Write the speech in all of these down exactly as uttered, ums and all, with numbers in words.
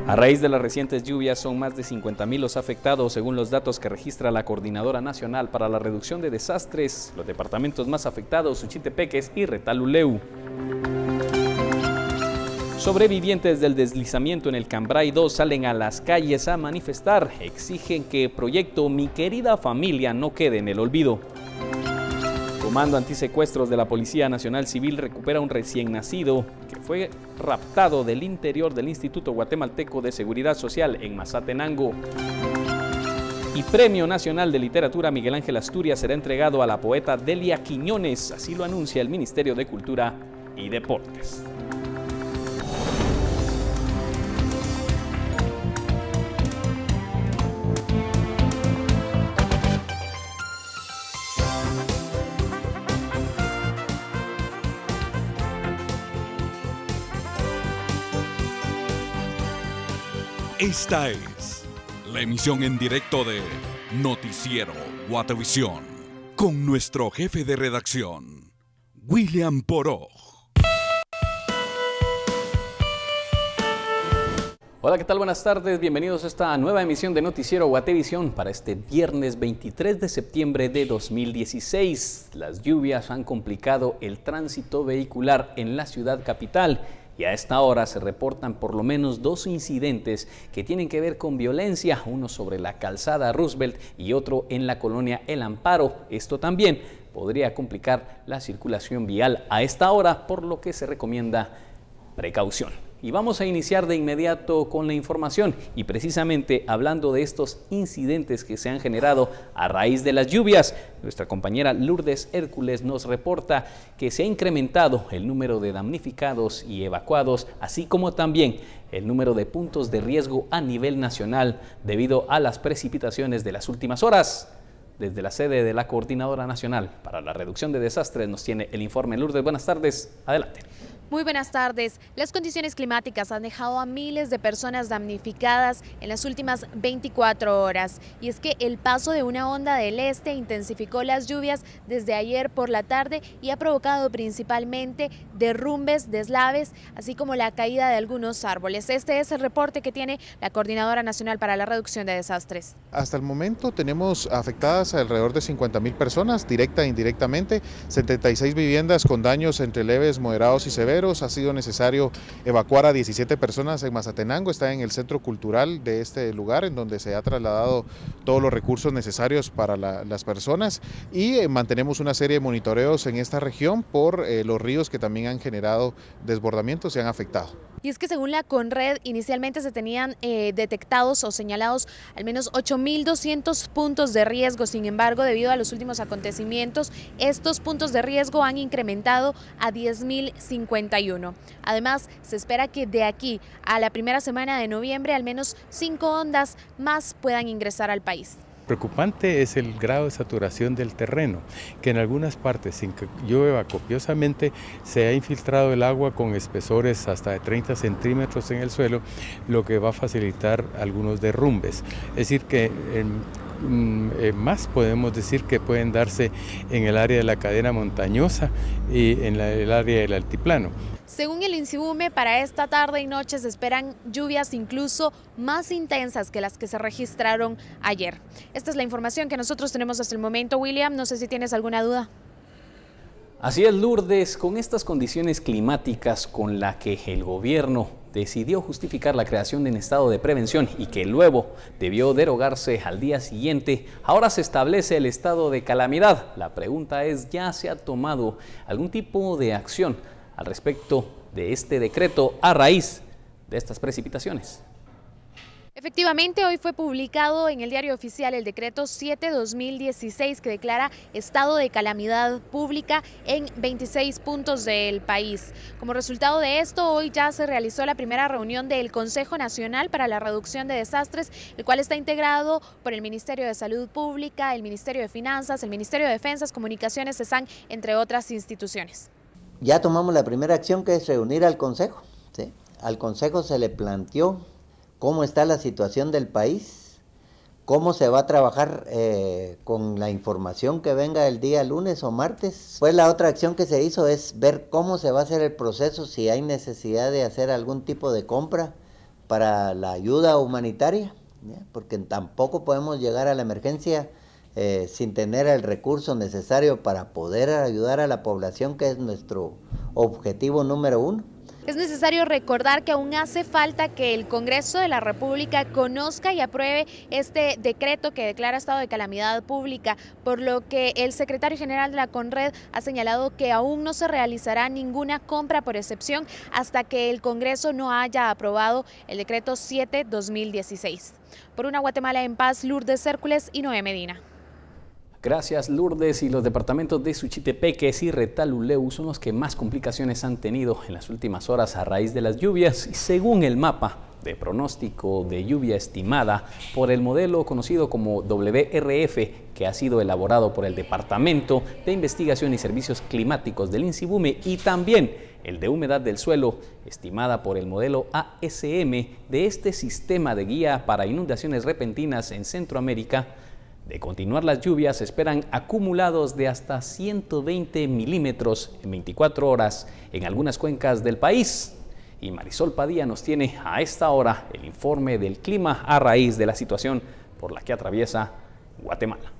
A raíz de las recientes lluvias son más de cincuenta mil los afectados, según los datos que registra la Coordinadora Nacional para la Reducción de Desastres. Los departamentos más afectados, Suchitepeques y Retalhuleu. Sobrevivientes del deslizamiento en el Cambrai dos salen a las calles a manifestar. Exigen que el proyecto Mi Querida Familia no quede en el olvido. Comando Antisecuestros de la Policía Nacional Civil recupera un recién nacido que fue raptado del interior del Instituto Guatemalteco de Seguridad Social en Mazatenango. Y Premio Nacional de Literatura Miguel Ángel Asturias será entregado a la poeta Delia Quiñones, así lo anuncia el Ministerio de Cultura y Deportes. Esta es la emisión en directo de Noticiero Guatevisión con nuestro jefe de redacción, William Poroj. Hola, ¿qué tal? Buenas tardes, bienvenidos a esta nueva emisión de Noticiero Guatevisión para este viernes veintitrés de septiembre de dos mil dieciséis. Las lluvias han complicado el tránsito vehicular en la ciudad capital. Y a esta hora se reportan por lo menos dos incidentes que tienen que ver con violencia, uno sobre la calzada Roosevelt y otro en la colonia El Amparo. Esto también podría complicar la circulación vial a esta hora, por lo que se recomienda precaución. Y vamos a iniciar de inmediato con la información y precisamente hablando de estos incidentes que se han generado a raíz de las lluvias. Nuestra compañera Lourdes Hércules nos reporta que se ha incrementado el número de damnificados y evacuados, así como también el número de puntos de riesgo a nivel nacional debido a las precipitaciones de las últimas horas. Desde la sede de la Coordinadora Nacional para la Reducción de Desastres nos tiene el informe. Lourdes, buenas tardes. Adelante. Muy buenas tardes. Las condiciones climáticas han dejado a miles de personas damnificadas en las últimas veinticuatro horas. Y es que el paso de una onda del este intensificó las lluvias desde ayer por la tarde y ha provocado principalmente derrumbes, deslaves, así como la caída de algunos árboles. Este es el reporte que tiene la Coordinadora Nacional para la Reducción de Desastres. Hasta el momento tenemos afectadas alrededor de cincuenta mil personas, directa e indirectamente, setenta y seis viviendas con daños entre leves, moderados y severos. Ha sido necesario evacuar a diecisiete personas en Mazatenango, está en el centro cultural de este lugar, en donde se ha trasladado todos los recursos necesarios para la, las personas y eh, mantenemos una serie de monitoreos en esta región por eh, los ríos que también han generado desbordamientos y han afectado. Y es que según la Conred, inicialmente se tenían eh, detectados o señalados al menos ocho mil doscientos puntos de riesgo. Sin embargo, debido a los últimos acontecimientos, estos puntos de riesgo han incrementado a diez mil cincuenta y uno. Además, se espera que de aquí a la primera semana de noviembre, al menos cinco ondas más puedan ingresar al país. Preocupante es el grado de saturación del terreno, que en algunas partes, sin que llueva copiosamente, se ha infiltrado el agua con espesores hasta de treinta centímetros en el suelo, lo que va a facilitar algunos derrumbes. Es decir que eh, eh, más podemos decir que pueden darse en el área de la cadena montañosa y en la, el área del altiplano. Según el INSIBUME, para esta tarde y noche se esperan lluvias incluso más intensas que las que se registraron ayer. Esta es la información que nosotros tenemos hasta el momento. William, no sé si tienes alguna duda. Así es, Lourdes, con estas condiciones climáticas con las que el gobierno decidió justificar la creación de un estado de prevención y que luego debió derogarse al día siguiente, ahora se establece el estado de calamidad. La pregunta es, ¿ya se ha tomado algún tipo de acción al respecto de este decreto a raíz de estas precipitaciones? Efectivamente, hoy fue publicado en el Diario Oficial el decreto siete barra dos mil dieciséis que declara estado de calamidad pública en veintiséis puntos del país. Como resultado de esto, hoy ya se realizó la primera reunión del Consejo Nacional para la Reducción de Desastres, el cual está integrado por el Ministerio de Salud Pública, el Ministerio de Finanzas, el Ministerio de Defensas, Comunicaciones, CESAN, entre otras instituciones. Ya tomamos la primera acción, que es reunir al Consejo, ¿sí? Al Consejo se le planteó cómo está la situación del país, cómo se va a trabajar eh, con la información que venga el día lunes o martes. Pues la otra acción que se hizo es ver cómo se va a hacer el proceso, si hay necesidad de hacer algún tipo de compra para la ayuda humanitaria, ¿ya? Porque tampoco podemos llegar a la emergencia eh, sin tener el recurso necesario para poder ayudar a la población, que es nuestro objetivo número uno. Es necesario recordar que aún hace falta que el Congreso de la República conozca y apruebe este decreto que declara estado de calamidad pública, por lo que el secretario general de la CONRED ha señalado que aún no se realizará ninguna compra por excepción hasta que el Congreso no haya aprobado el decreto siete barra dos mil dieciséis. Por una Guatemala en paz, Lourdes Cércules y Noé Medina. Gracias, Lourdes. Y los departamentos de Suchitepeques y Retaluleu son los que más complicaciones han tenido en las últimas horas a raíz de las lluvias. Y según el mapa de pronóstico de lluvia estimada por el modelo conocido como W R F, que ha sido elaborado por el Departamento de Investigación y Servicios Climáticos del INSIBUME, y también el de humedad del suelo, estimada por el modelo A S M de este sistema de guía para inundaciones repentinas en Centroamérica. De continuar las lluvias, se esperan acumulados de hasta ciento veinte milímetros en veinticuatro horas en algunas cuencas del país. Y Marisol Padilla nos tiene a esta hora el informe del clima a raíz de la situación por la que atraviesa Guatemala.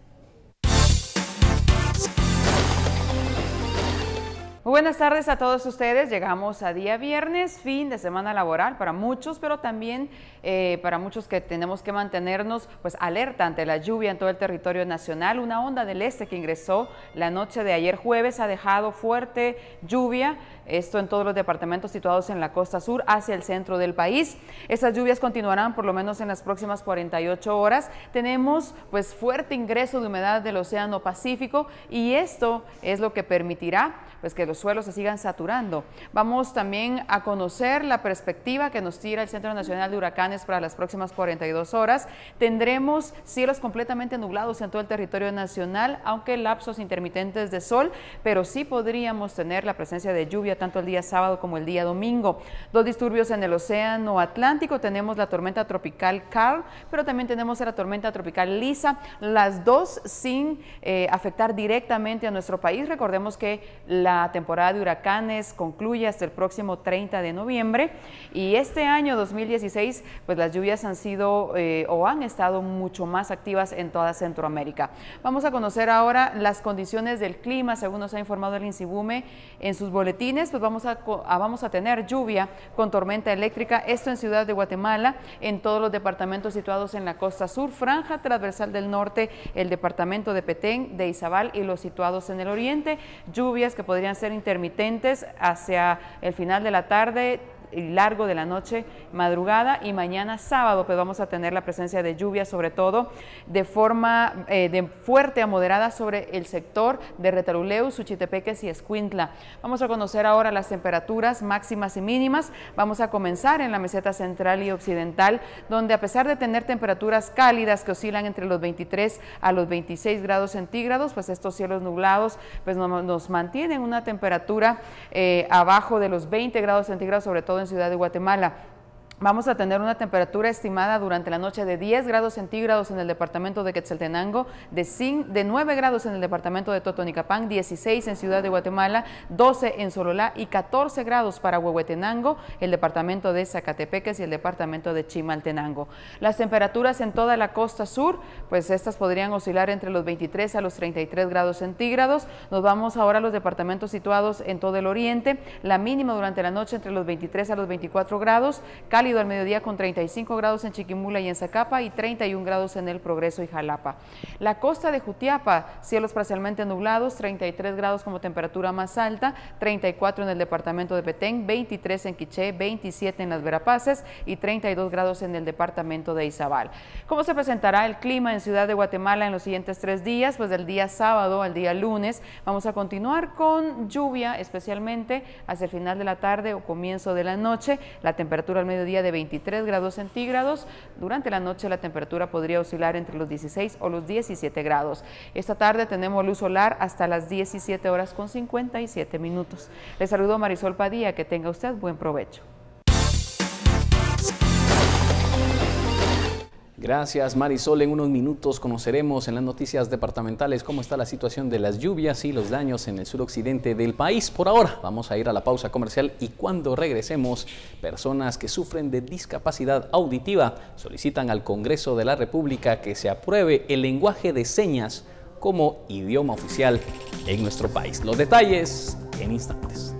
Muy buenas tardes a todos ustedes. Llegamos a día viernes, fin de semana laboral para muchos, pero también eh, para muchos que tenemos que mantenernos pues alerta ante la lluvia en todo el territorio nacional. Una onda del este que ingresó la noche de ayer jueves ha dejado fuerte lluvia, esto en todos los departamentos situados en la costa sur hacia el centro del país. Esas lluvias continuarán por lo menos en las próximas cuarenta y ocho horas. Tenemos pues fuerte ingreso de humedad del Océano Pacífico y esto es lo que permitirá pues que los suelos se sigan saturando. Vamos también a conocer la perspectiva que nos tira el Centro Nacional de Huracanes para las próximas cuarenta y dos horas. Tendremos cielos completamente nublados en todo el territorio nacional, aunque lapsos intermitentes de sol, pero sí podríamos tener la presencia de lluvia tanto el día sábado como el día domingo. Dos disturbios en el Océano Atlántico, tenemos la tormenta tropical Carl, pero también tenemos la tormenta tropical Lisa, las dos sin eh, afectar directamente a nuestro país. Recordemos que la La temporada de huracanes concluye hasta el próximo treinta de noviembre y este año dos mil dieciséis pues las lluvias han sido eh, o han estado mucho más activas en toda Centroamérica. Vamos a conocer ahora las condiciones del clima según nos ha informado el INSIBUME en sus boletines. Pues vamos a, a, vamos a tener lluvia con tormenta eléctrica, esto en Ciudad de Guatemala, en todos los departamentos situados en la costa sur, franja transversal del norte, el departamento de Petén, de Izabal y los situados en el oriente, lluvias que podrían ser intermitentes hacia el final de la tarde y largo de la noche, madrugada y mañana sábado, pues vamos a tener la presencia de lluvia, sobre todo de forma eh, de fuerte a moderada sobre el sector de Retaluleu, Suchitepeques y Escuintla. Vamos a conocer ahora las temperaturas máximas y mínimas. Vamos a comenzar en la meseta central y occidental, donde a pesar de tener temperaturas cálidas que oscilan entre los veintitrés a los veintiséis grados centígrados, pues estos cielos nublados pues nos, nos mantienen una temperatura eh, abajo de los veinte grados centígrados, sobre todo en Ciudad de Guatemala. Vamos a tener una temperatura estimada durante la noche de diez grados centígrados en el departamento de Quetzaltenango, de, de nueve grados en el departamento de Totonicapán, dieciséis en Ciudad de Guatemala, doce en Sololá y catorce grados para Huehuetenango, el departamento de Zacatepeques y el departamento de Chimaltenango. Las temperaturas en toda la costa sur, pues estas podrían oscilar entre los veintitrés a los treinta y tres grados centígrados. Nos vamos ahora a los departamentos situados en todo el oriente, la mínima durante la noche entre los veintitrés a los veinticuatro grados, cálido al mediodía con treinta y cinco grados en Chiquimula y en Zacapa y treinta y un grados en el Progreso y Jalapa. La costa de Jutiapa, cielos parcialmente nublados, treinta y tres grados como temperatura más alta, treinta y cuatro en el departamento de Petén, veintitrés en Quiché, veintisiete en las Verapaces y treinta y dos grados en el departamento de Izabal. ¿Cómo se presentará el clima en Ciudad de Guatemala en los siguientes tres días? Pues del día sábado al día lunes vamos a continuar con lluvia, especialmente hacia el final de la tarde o comienzo de la noche. La temperatura al mediodía de veintitrés grados centígrados. Durante la noche la temperatura podría oscilar entre los dieciséis o los diecisiete grados. Esta tarde tenemos luz solar hasta las diecisiete horas con cincuenta y siete minutos. Les saludo Marisol Padilla, que tenga usted buen provecho. Gracias, Marisol. En unos minutos conoceremos en las noticias departamentales cómo está la situación de las lluvias y los daños en el suroccidente del país. Por ahora, vamos a ir a la pausa comercial y cuando regresemos, personas que sufren de discapacidad auditiva solicitan al Congreso de la República que se apruebe el lenguaje de señas como idioma oficial en nuestro país. Los detalles en instantes.